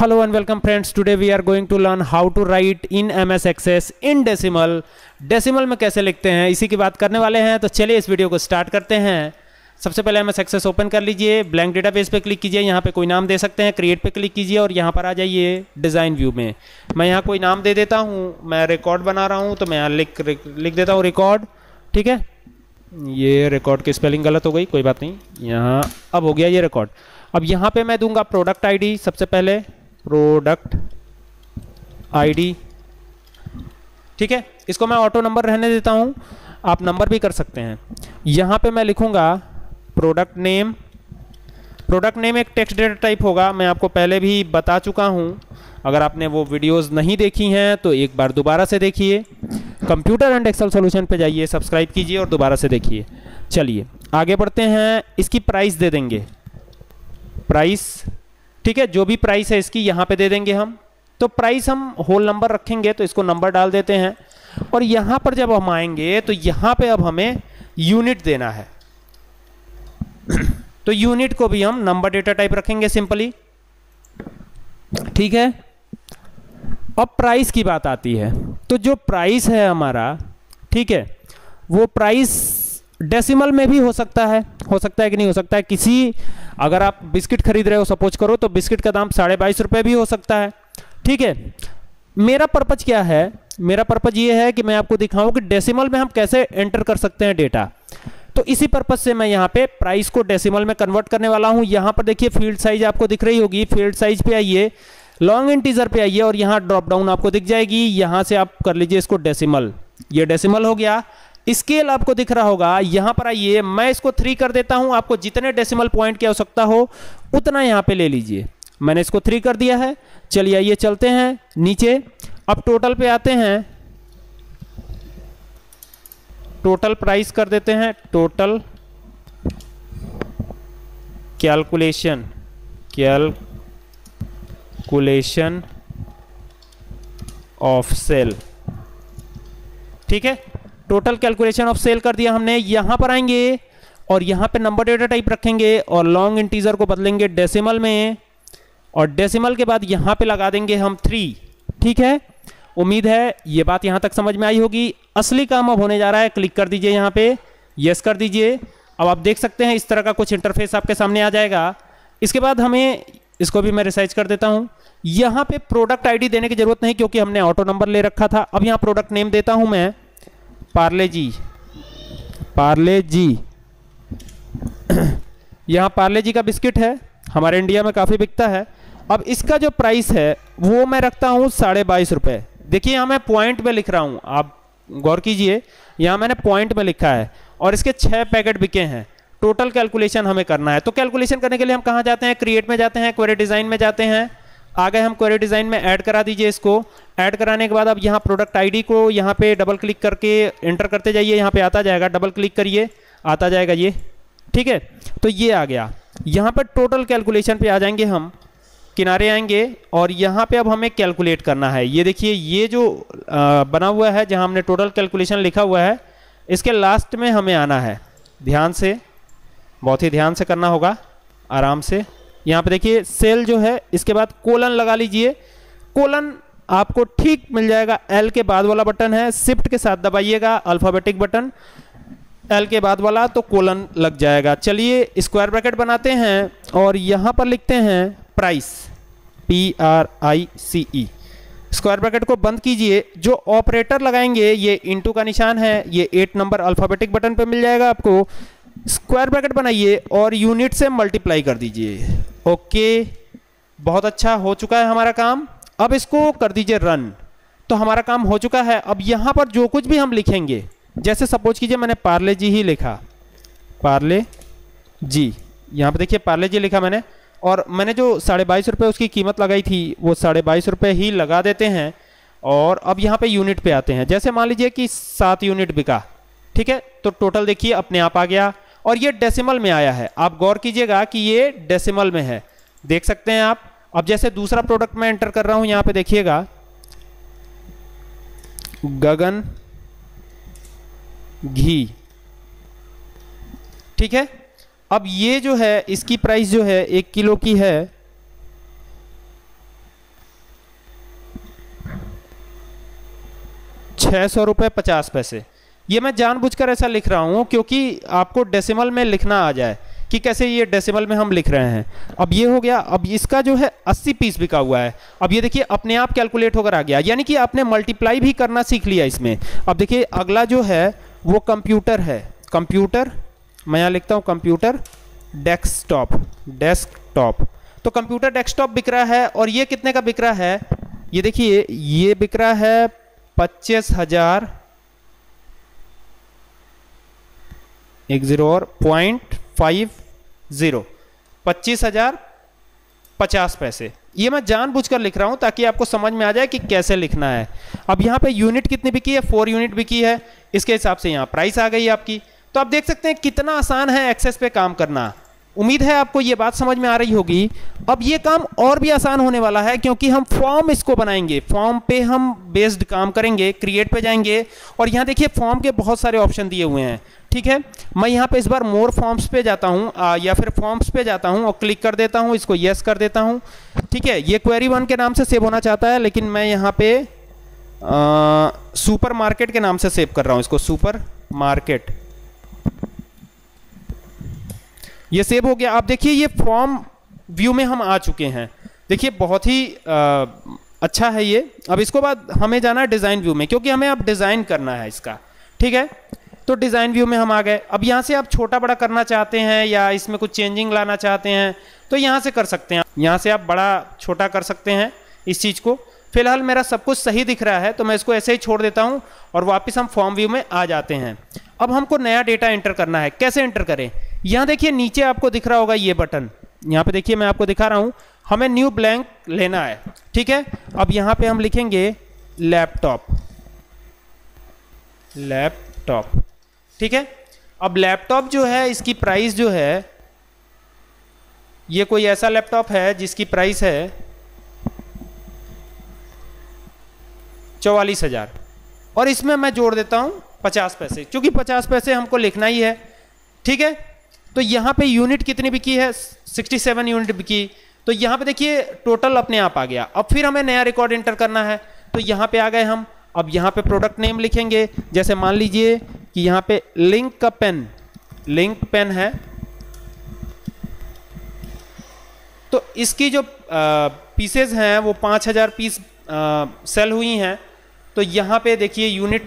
Hello and welcome friends. Today we are going to learn how to write in MS Access in decimal. Decimal में कैसे लिखते हैं इसी की बात करने वाले हैं। तो चलिए इस वीडियो को स्टार्ट करते हैं। सबसे पहले MS Access ओपन कर लीजिए, ब्लैंक डेटाबेस पे क्लिक कीजिए, यहाँ पे कोई नाम दे सकते हैं, क्रिएट पे क्लिक कीजिए और यहाँ पर आ जाइए डिज़ाइन व्यू में। मैं यहाँ कोई नाम दे देता हूँ, मैं रिकॉर्ड बना रहा हूँ तो मैं यहाँ लिख देता हूँ रिकॉर्ड। ठीक है, ये रिकॉर्ड की स्पेलिंग गलत हो गई, कोई बात नहीं, यहाँ अब हो गया ये रिकॉर्ड। अब यहाँ पे मैं दूंगा प्रोडक्ट आईडी, सबसे पहले प्रोडक्ट आईडी। ठीक है, इसको मैं ऑटो नंबर रहने देता हूँ, आप नंबर भी कर सकते हैं। यहाँ पे मैं लिखूँगा प्रोडक्ट नेम। प्रोडक्ट नेम एक टेक्स्ट डेटा टाइप होगा, मैं आपको पहले भी बता चुका हूँ। अगर आपने वो वीडियोस नहीं देखी हैं तो एक बार दोबारा से देखिए, कंप्यूटर एंड एक्सेल सॉल्यूशन पे जाइए, सब्सक्राइब कीजिए और दोबारा से देखिए। चलिए आगे बढ़ते हैं। इसकी प्राइस दे देंगे, प्राइस। ठीक है, जो भी प्राइस है इसकी यहाँ पे दे देंगे हम। तो प्राइस हम होल नंबर रखेंगे तो इसको नंबर डाल देते हैं। और यहाँ पर जब हम आएंगे तो यहाँ पे अब हमें यूनिट देना है। तो यूनिट को भी हम नंबर डेटा टाइप रखेंगे सिंपली। ठीक है, अब प्राइस की बात आती है। तो जो प्राइस है हमारा, ठीक है, वो प्राइस डेसिमल में भी हो सकता है कि नहीं हो सकता है। किसी अगर आप बिस्किट खरीद रहे हो सपोज करो, तो बिस्किट का दाम 22.5 रुपये भी हो सकता है। ठीक है, मेरा पर्पज क्या है? मेरा पर्पज ये है कि मैं आपको दिखाऊं कि डेसिमल में हम कैसे एंटर कर सकते हैं डेटा। तो इसी पर्पज से मैं यहाँ पे प्राइस को डेसिमल में कन्वर्ट करने वाला हूँ। यहाँ पर देखिए फील्ड साइज आपको दिख रही होगी, फील्ड साइज पे आइए, लॉन्ग इंटीजर पे आइए और यहाँ ड्रॉप डाउन आपको दिख जाएगी। यहाँ से आप कर लीजिए इसको डेसिमल, ये डेसिमल हो गया। स्केल आपको दिख रहा होगा, यहाँ पर आइए, मैं इसको 3 कर देता हूँ। आपको जितने डेसिमल पॉइंट की आवश्यकता हो उतना यहाँ पे ले लीजिए। मैंने इसको 3 कर दिया है। चलिए आइए चलते हैं नीचे। अब टोटल पे आते हैं, टोटल प्राइस कर देते हैं, टोटल कैलकुलेशन ऑफ सेल। ठीक है, टोटल कैलकुलेशन ऑफ सेल कर दिया हमने। यहां पर आएंगे और यहां पे नंबर डेटा टाइप रखेंगे और लॉन्ग इंटीजर को बदलेंगे डेसिमल में, और डेसिमल के बाद यहां पे लगा देंगे हम 3। ठीक है, उम्मीद है ये बात यहां तक समझ में आई होगी। असली काम अब होने जा रहा है। क्लिक कर दीजिए यहाँ पे, यस कर दीजिए। अब आप देख सकते हैं इस तरह का कुछ इंटरफेस आपके सामने आ जाएगा। इसके बाद हमें इसको भी मैं रिसाइज कर देता हूं। यहाँ पे प्रोडक्ट आईडी देने की जरूरत नहीं क्योंकि हमने ऑटो नंबर ले रखा था। अब यहाँ प्रोडक्ट नेम देता हूं मैं पार्ले जी। यहाँ पार्ले जी का बिस्किट है, हमारे इंडिया में काफ़ी बिकता है। अब इसका जो प्राइस है वो मैं रखता हूँ 22.5 रुपये। देखिए यहाँ मैं पॉइंट में लिख रहा हूँ, आप गौर कीजिए, यहाँ मैंने पॉइंट में लिखा है और इसके 6 पैकेट बिके हैं। टोटल कैलकुलेशन हमें करना है। तो कैलकुलेशन करने के लिए हम कहाँ जाते हैं? क्रिएट में जाते हैं, क्वेरी डिज़ाइन में जाते हैं। आ गए हम क्वेरी डिज़ाइन में, ऐड करा दीजिए इसको। ऐड कराने के बाद अब यहाँ प्रोडक्ट आईडी को यहाँ पे डबल क्लिक करके एंटर करते जाइए, यहाँ पे आता जाएगा, डबल क्लिक करिए, आता जाएगा ये। ठीक है, तो ये आ गया। यहाँ पर टोटल कैलकुलेशन पे आ जाएंगे हम, किनारे आएंगे और यहाँ पे अब हमें कैलकुलेट करना है। ये देखिए ये जो बना हुआ है जहाँ हमने टोटल कैलकुलेशन लिखा हुआ है, इसके लास्ट में हमें आना है। ध्यान से, बहुत ही ध्यान से करना होगा, आराम से। यहाँ पे देखिए सेल जो है, इसके बाद कोलन लगा लीजिए। कोलन आपको ठीक मिल जाएगा, एल के बाद वाला बटन है, शिफ्ट के साथ दबाइएगा, अल्फाबेटिक बटन, एल के बाद वाला, तो कोलन लग जाएगा। चलिए स्क्वायर ब्रैकेट बनाते हैं और यहाँ पर लिखते हैं प्राइस, PRICE। स्क्वायर ब्रैकेट को बंद कीजिए। जो ऑपरेटर लगाएंगे ये इनटू का निशान है, ये 8 नंबर अल्फाबेटिक बटन पे मिल जाएगा आपको। स्क्वायर ब्रैकेट बनाइए और यूनिट से मल्टीप्लाई कर दीजिए। ओके, बहुत अच्छा, हो चुका है हमारा काम। अब इसको कर दीजिए रन, तो हमारा काम हो चुका है। अब यहाँ पर जो कुछ भी हम लिखेंगे, जैसे सपोज कीजिए मैंने पार्ले जी ही लिखा, पार्ले जी, यहाँ पे देखिए पार्ले जी लिखा मैंने, और मैंने जो 22.5 रुपये उसकी कीमत लगाई थी वो 22.5 रुपये ही लगा देते हैं। और अब यहाँ पे यूनिट पे आते हैं। जैसे मान लीजिए कि 7 यूनिट बिका, ठीक है, तो टोटल देखिए अपने आप आ गया और ये डेसिमल में आया है। आप गौर कीजिएगा कि ये डेसिमल में है, देख सकते हैं आप। अब जैसे दूसरा प्रोडक्ट मैं एंटर कर रहा हूं, यहाँ पे देखिएगा, गगन घी। ठीक है, अब ये जो है इसकी प्राइस जो है 1 किलो की है ₹600.50। ये मैं जानबूझकर ऐसा लिख रहा हूँ क्योंकि आपको डेसिमल में लिखना आ जाए कि कैसे ये डेसिमल में हम लिख रहे हैं। अब ये हो गया। अब इसका जो है 80 पीस बिका हुआ है। अब ये देखिए अपने आप कैलकुलेट होकर आ गया, यानी कि आपने मल्टीप्लाई भी करना सीख लिया इसमें। अब देखिए अगला जो है वो कंप्यूटर है। कंप्यूटर मैं यहाँ लिखता हूँ कंप्यूटर डेस्कटॉप। तो कंप्यूटर डेस्कटॉप बिक रहा है और ये कितने का बिक रहा है? ये देखिए ये बिक रहा है 25,000 और 0.50 $25,050। ये मैं जानबूझकर लिख रहा हूं ताकि आपको समझ में आ जाए कि कैसे लिखना है। अब यहाँ पे यूनिट कितनी बिकी है? 4 यूनिट बिकी है। इसके हिसाब से यहाँ प्राइस आ गई आपकी। तो आप देख सकते हैं कितना आसान है एक्सेस पे काम करना। उम्मीद है आपको ये बात समझ में आ रही होगी। अब ये काम और भी आसान होने वाला है क्योंकि हम फॉर्म इसको बनाएंगे। फॉर्म पे हम बेस्ड काम करेंगे। क्रिएट पे जाएंगे और यहाँ देखिए फॉर्म के बहुत सारे ऑप्शन दिए हुए हैं। ठीक है, मैं यहाँ पे इस बार मोर फॉर्म्स पे जाता हूँ या फिर फॉर्म्स पे जाता हूँ और क्लिक कर देता हूँ, इसको यस कर देता हूँ। ठीक है, ये क्वेरी 1 के नाम से सेव होना चाहता है लेकिन मैं यहाँ पे सुपर मार्केट के नाम से सेव कर रहा हूँ इसको, सुपर मार्केट। ये सेव हो गया। आप देखिए ये फॉर्म व्यू में हम आ चुके हैं। देखिए बहुत ही अच्छा है ये। अब इसको बाद हमें जाना है डिज़ाइन व्यू में क्योंकि हमें अब डिज़ाइन करना है इसका। ठीक है, तो डिज़ाइन व्यू में हम आ गए। अब यहाँ से आप छोटा बड़ा करना चाहते हैं या इसमें कुछ चेंजिंग लाना चाहते हैं तो यहाँ से कर सकते हैं। यहाँ से आप बड़ा छोटा कर सकते हैं इस चीज़ को। फिलहाल मेरा सब कुछ सही दिख रहा है तो मैं इसको ऐसे ही छोड़ देता हूँ और वापस हम फॉर्म व्यू में आ जाते हैं। अब हमको नया डेटा एंटर करना है। कैसे एंटर करें? यहाँ देखिए नीचे आपको दिख रहा होगा ये बटन। यहाँ पे देखिए मैं आपको दिखा रहा हूँ। हमें न्यू ब्लैंक लेना है। ठीक है, अब यहाँ पे हम लिखेंगे लैपटॉप। ठीक है, अब लैपटॉप जो है इसकी प्राइस जो है, ये कोई ऐसा लैपटॉप है जिसकी प्राइस है 44,000 और इसमें मैं जोड़ देता हूं 50 पैसे क्योंकि 50 पैसे हमको लिखना ही है। ठीक है, तो यहाँ पे यूनिट कितनी बिकी है? 67 यूनिट बिकी। तो यहाँ पे देखिए टोटल अपने आप आ गया। अब फिर हमें नया रिकॉर्ड एंटर करना है तो यहाँ पे आ गए हम। अब यहाँ पे प्रोडक्ट नेम लिखेंगे। जैसे मान लीजिए कि यहाँ पे लिंक पेन है तो इसकी जो पीसेज हैं वो 5,000 पीस सेल हुई हैं। तो यहाँ पे देखिए यूनिट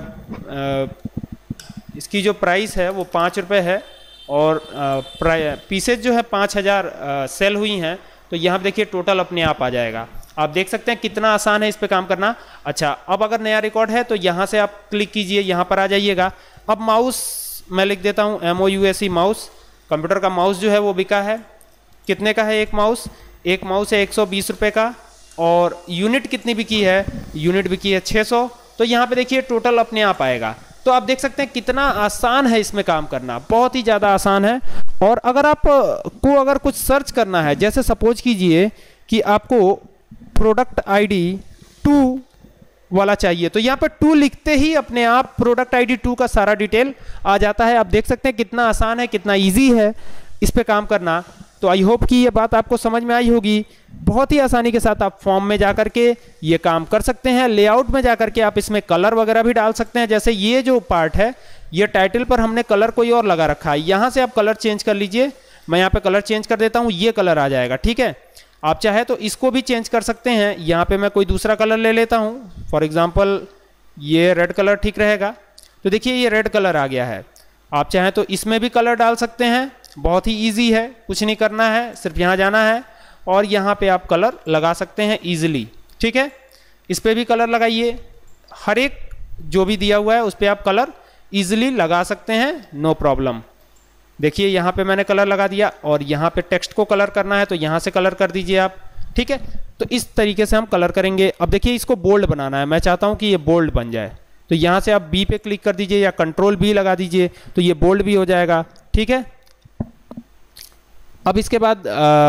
इसकी जो प्राइस है वो 5 रुपये है और पीसेज जो है 5,000 सेल हुई हैं। तो यहाँ पे देखिए टोटल अपने आप आ जाएगा। आप देख सकते हैं कितना आसान है इस पे काम करना। अच्छा, अब अगर नया रिकॉर्ड है तो यहाँ से आप क्लिक कीजिए, यहाँ पर आ जाइएगा। अब माउस मैं लिख देता हूँ MOUSE माउस। कंप्यूटर का माउस जो है वो बिका है। कितने का है एक माउस? एक माउस है 120 रुपये का। और यूनिट कितनी बिकी है? यूनिट बिकी है 600। तो यहाँ पे देखिए टोटल अपने आप आएगा। तो आप देख सकते हैं कितना आसान है इसमें काम करना, बहुत ही ज़्यादा आसान है। और अगर आप को अगर कुछ सर्च करना है, जैसे सपोज कीजिए कि आपको प्रोडक्ट ID 2 वाला चाहिए तो यहाँ पर 2 लिखते ही अपने आप प्रोडक्ट ID 2 का सारा डिटेल आ जाता है। आप देख सकते हैं कितना आसान है, कितना इजी है इस पे काम करना। तो आई होप कि ये बात आपको समझ में आई होगी। बहुत ही आसानी के साथ आप फॉर्म में जाकर के ये काम कर सकते हैं। लेआउट में जाकर के आप इसमें कलर वगैरह भी डाल सकते हैं। जैसे ये जो पार्ट है, ये टाइटल पर हमने कलर कोई और लगा रखा है, यहाँ से आप कलर चेंज कर लीजिए। मैं यहाँ पे कलर चेंज कर देता हूँ, ये कलर आ जाएगा। ठीक है, आप चाहे तो इसको भी चेंज कर सकते हैं। यहाँ पे मैं कोई दूसरा कलर ले लेता हूँ, फॉर एग्जाम्पल ये रेड कलर ठीक रहेगा। तो देखिए ये रेड कलर आ गया है। आप चाहें तो इसमें भी कलर डाल सकते हैं। बहुत ही इजी है, कुछ नहीं करना है, सिर्फ यहाँ जाना है और यहाँ पे आप कलर लगा सकते हैं इजीली। ठीक है, इस पे भी कलर लगाइए। हर एक जो भी दिया हुआ है उस पर आप कलर इजीली लगा सकते हैं, नो प्रॉब्लम। देखिए यहाँ पे मैंने कलर लगा दिया और यहाँ पे टेक्स्ट को कलर करना है तो यहाँ से कलर कर दीजिए आप। ठीक है, तो इस तरीके से हम कलर करेंगे। अब देखिए इसको बोल्ड बनाना है, मैं चाहता हूँ कि ये बोल्ड बन जाए। तो यहाँ से आप B पे क्लिक कर दीजिए या कंट्रोल B लगा दीजिए तो ये बोल्ड भी हो जाएगा। ठीक है, अब इसके बाद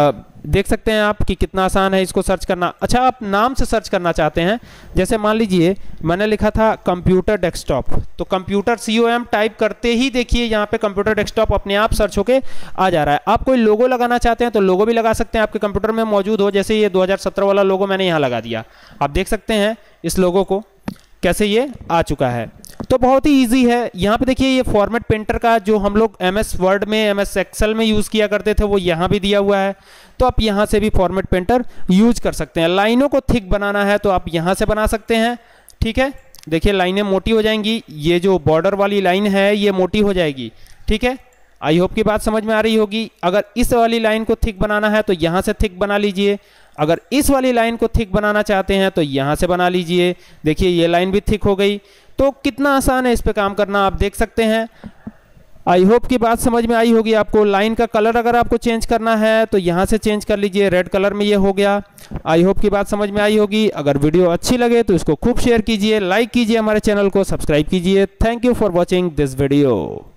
देख सकते हैं आप कि कितना आसान है इसको सर्च करना। अच्छा, आप नाम से सर्च करना चाहते हैं, जैसे मान लीजिए मैंने लिखा था कंप्यूटर डेस्कटॉप, तो कंप्यूटर COM टाइप करते ही देखिए यहाँ पे कंप्यूटर डेस्कटॉप अपने आप सर्च होके आ जा रहा है। आप कोई लोगो लगाना चाहते हैं तो लोगो भी लगा सकते हैं, आपके कंप्यूटर में मौजूद हो। जैसे ये 2017 वाला लोगो मैंने यहाँ लगा दिया, आप देख सकते हैं इस लोगो को कैसे ये आ चुका है। तो बहुत ही इजी है। यहाँ पे देखिए ये फॉर्मेट पेंटर का जो हम लोग MS वर्ड में, MS एक्सेल में यूज़ किया करते थे, वो यहाँ भी दिया हुआ है। तो आप यहाँ से भी फॉर्मेट पेंटर यूज कर सकते हैं। लाइनों को थिक बनाना है तो आप यहाँ से बना सकते हैं, ठीक है। देखिए लाइनें मोटी हो जाएंगी, ये जो बॉर्डर वाली लाइन है ये मोटी हो जाएगी, ठीक है। आई होप की बात समझ में आ रही होगी। अगर इस वाली लाइन को थिक बनाना है तो यहाँ से थिक बना लीजिए, अगर इस वाली लाइन को थिक बनाना चाहते हैं तो यहाँ से बना लीजिए। देखिए ये लाइन भी थिक हो गई। तो कितना आसान है इस पे काम करना, आप देख सकते हैं। आई होप की बात समझ में आई होगी आपको। लाइन का कलर अगर आपको चेंज करना है तो यहाँ से चेंज कर लीजिए, रेड कलर में ये हो गया। आई होप की बात समझ में आई होगी। अगर वीडियो अच्छी लगे तो इसको खूब शेयर कीजिए, लाइक कीजिए, हमारे चैनल को सब्सक्राइब कीजिए। Thank you for watching this video.